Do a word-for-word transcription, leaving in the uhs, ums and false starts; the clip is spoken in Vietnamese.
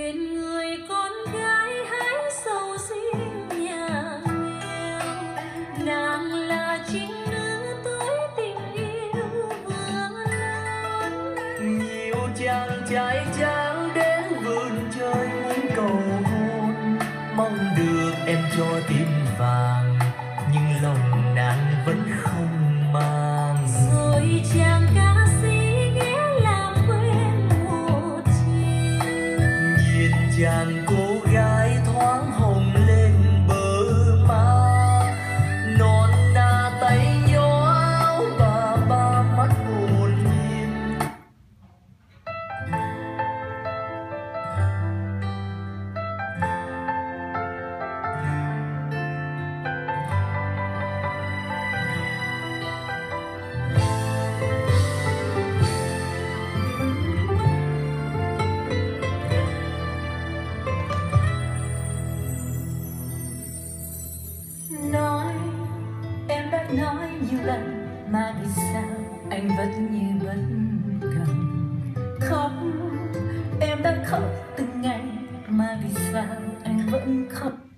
chuyện người con gái hái sầu riêng nhà nghèo. Nàng là trinh nữ tuổi tình yêu vừa lớn. Nhiều chàng trai tráng đến vườn trời muốn cầu hôn, mong được em cho tim vàng nhưng lòng nàng vẫn không mang. Rồi chàng ca sĩ ghé làm quen một chiều, nhìn chàng cô gái thoáng hồng lên bờ má, non na tay nhỏ áo bà ba mắt hồn nhiên. nói em đã nói nhiều lần mà vì sao anh vẫn như bất cần. Khóc em đã khóc từng ngày mà vì sao anh vẫn khóc.